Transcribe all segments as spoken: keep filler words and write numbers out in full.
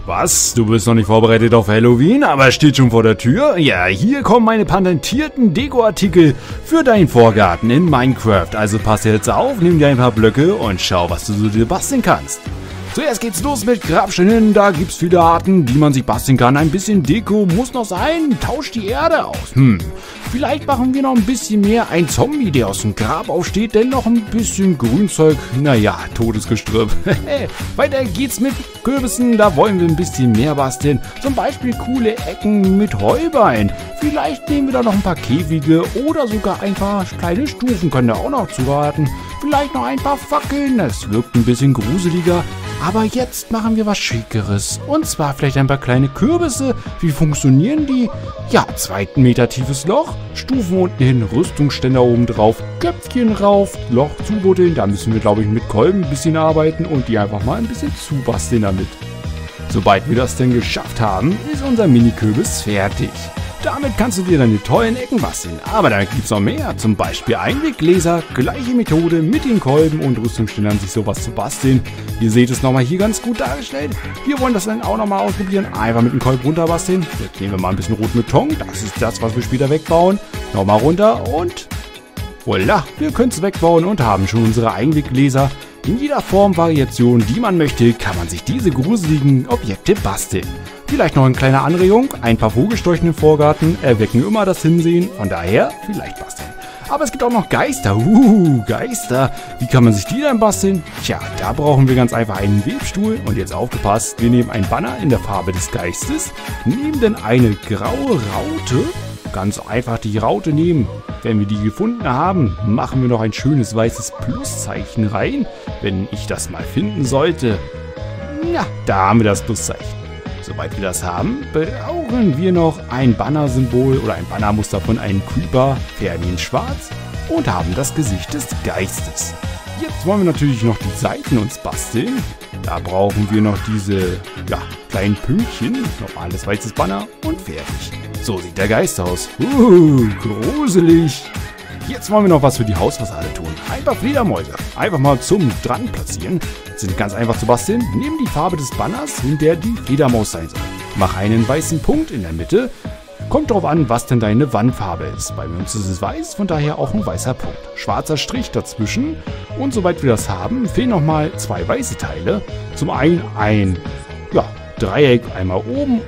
Was? Du bist noch nicht vorbereitet auf Halloween, aber steht schon vor der Tür? Ja, hier kommen meine patentierten Dekoartikel für deinen Vorgarten in Minecraft. Also pass jetzt auf, nimm dir ein paar Blöcke und schau, was du so dir basteln kannst. Zuerst geht's los mit Grabsteinen, da gibt's viele Arten, die man sich basteln kann. Ein bisschen Deko muss noch sein, tausch die Erde aus. Hm, vielleicht machen wir noch ein bisschen mehr. Ein Zombie, der aus dem Grab aufsteht, denn noch ein bisschen Grünzeug. Naja, totes Gestrüpp. Weiter geht's mit Kürbissen, da wollen wir ein bisschen mehr basteln. Zum Beispiel coole Ecken mit Heuballen. Vielleicht nehmen wir da noch ein paar Käfige oder sogar ein paar kleine Stufen, können da auch noch zuraten. Vielleicht noch ein paar Fackeln, das wirkt ein bisschen gruseliger. Aber jetzt machen wir was Schickeres. Und zwar vielleicht ein paar kleine Kürbisse. Wie funktionieren die? Ja, zweiten Meter tiefes Loch, Stufen unten hin, Rüstungsständer oben drauf, Köpfchen rauf, Loch zubuddeln. Da müssen wir, glaube ich, mit Kolben ein bisschen arbeiten und die einfach mal ein bisschen zubasteln damit. Sobald wir das denn geschafft haben, ist unser Mini-Kürbis fertig. Damit kannst du dir deine tollen Ecken basteln. Aber da gibt es noch mehr. Zum Beispiel Einweggläser. Gleiche Methode mit den Kolben und Rüstungsständern sich sowas zu basteln. Ihr seht es nochmal hier ganz gut dargestellt. Wir wollen das dann auch nochmal ausprobieren. Einfach mit dem Kolben runter basteln. Jetzt nehmen wir mal ein bisschen Rotbeton. Das ist das, was wir später wegbauen. Nochmal runter und voilà. Wir können es wegbauen und haben schon unsere Einweggläser. In jeder Form, Variation, die man möchte, kann man sich diese gruseligen Objekte basteln. Vielleicht noch eine kleine Anregung, ein paar Vogelscheuchen im Vorgarten erwecken immer das Hinsehen, von daher vielleicht basteln. Aber es gibt auch noch Geister, uh, Geister, wie kann man sich die dann basteln? Tja, da brauchen wir ganz einfach einen Webstuhl und jetzt aufgepasst, wir nehmen einen Banner in der Farbe des Geistes, nehmen dann eine graue Raute, ganz einfach die Raute nehmen. Wenn wir die gefunden haben, machen wir noch ein schönes weißes Pluszeichen rein, wenn ich das mal finden sollte. Ja, da haben wir das Pluszeichen. Sobald wir das haben, brauchen wir noch ein Banner-Symbol oder ein Bannermuster von einem Creeper, färben ihn schwarz und haben das Gesicht des Geistes. Jetzt wollen wir natürlich noch die Seiten uns basteln. Da brauchen wir noch diese ja, kleinen Pünktchen, normales weißes Banner und fertig. So sieht der Geist aus. Uh, gruselig. Jetzt wollen wir noch was für die Hausfassade tun. Ein paar Fledermäuse. Einfach mal zum dran platzieren. Sind ganz einfach zu basteln. Nimm die Farbe des Banners, in der die Fledermaus sein soll. Mach einen weißen Punkt in der Mitte. Kommt darauf an, was denn deine Wandfarbe ist. Bei uns ist es weiß, von daher auch ein weißer Punkt. Schwarzer Strich dazwischen. Und sobald wir das haben, fehlen nochmal zwei weiße Teile. Zum einen ein ja, Dreieck einmal oben.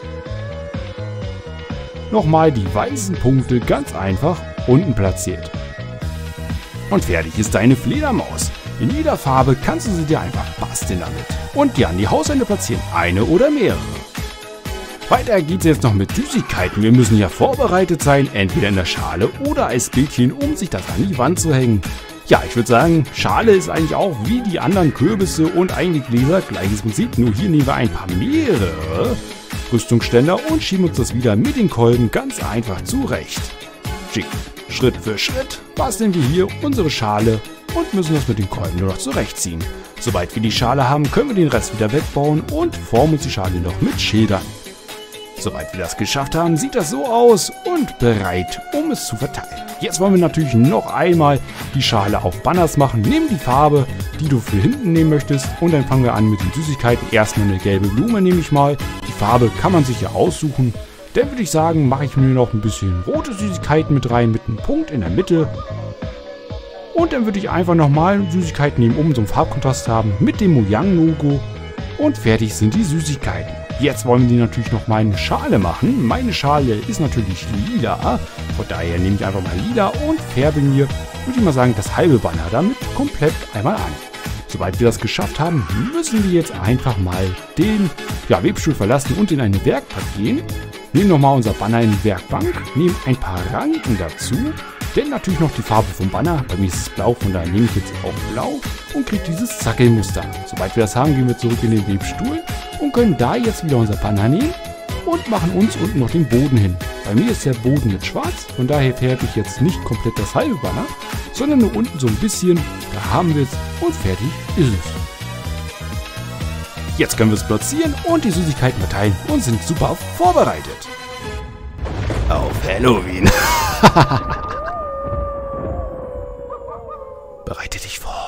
Nochmal die weißen Punkte ganz einfach unten platziert. Und fertig ist deine Fledermaus. In jeder Farbe kannst du sie dir einfach basteln damit. Und dir an die Hauswände platzieren, eine oder mehrere. Weiter geht's jetzt noch mit Süßigkeiten. Wir müssen ja vorbereitet sein, entweder in der Schale oder als Bildchen, um sich das an die Wand zu hängen. Ja, ich würde sagen, Schale ist eigentlich auch wie die anderen Kürbisse und Einweggläser gleiches Prinzip. Nur hier nehmen wir ein paar mehrere Rüstungsständer und schieben uns das wieder mit den Kolben ganz einfach zurecht. Schick. Schritt für Schritt basteln wir hier unsere Schale und müssen das mit den Kolben nur noch zurechtziehen. Sobald wir die Schale haben, können wir den Rest wieder wegbauen und formen uns die Schale noch mit Schildern. Sobald wir das geschafft haben, sieht das so aus und bereit, um es zu verteilen. Jetzt wollen wir natürlich noch einmal die Schale auf Banners machen. Nimm die Farbe, die du für hinten nehmen möchtest und dann fangen wir an mit den Süßigkeiten. Erstmal eine gelbe Blume nehme ich mal. Die Farbe kann man sich ja aussuchen. Dann würde ich sagen, mache ich mir noch ein bisschen rote Süßigkeiten mit rein, mit einem Punkt in der Mitte. Und dann würde ich einfach nochmal Süßigkeiten nehmen, um so einen Farbkontrast zu haben mit dem Mojang-Logo. Und fertig sind die Süßigkeiten. Jetzt wollen wir die natürlich noch mal eine Schale machen. Meine Schale ist natürlich lila. Von daher nehme ich einfach mal lila und färbe mir, würde ich mal sagen, das halbe Banner damit komplett einmal an. Sobald wir das geschafft haben, müssen wir jetzt einfach mal den ja, Webstuhl verlassen und in eine Werkbank gehen. Nehmen nochmal unser Banner in die Werkbank, nehmen ein paar Ranken dazu, denn natürlich noch die Farbe vom Banner. Bei mir ist es blau, von daher nehme ich jetzt auch blau und kriege dieses Zackelmuster. Sobald wir das haben, gehen wir zurück in den Webstuhl und können da jetzt wieder unser Banner nehmen und machen uns unten noch den Boden hin. Bei mir ist der Boden jetzt schwarz, von daher färbe ich jetzt nicht komplett das halbe Banner, sondern nur unten so ein bisschen. Da haben wir es und fertig ist es. Jetzt können wir es platzieren und die Süßigkeiten verteilen und sind super vorbereitet. Auf Halloween. Bereite dich vor.